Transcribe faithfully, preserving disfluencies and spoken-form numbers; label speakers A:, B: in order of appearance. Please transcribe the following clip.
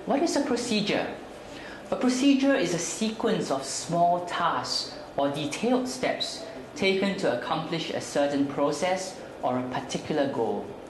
A: What is a procedure? A procedure is a sequence of small tasks or detailed steps taken to accomplish a certain process or a particular goal.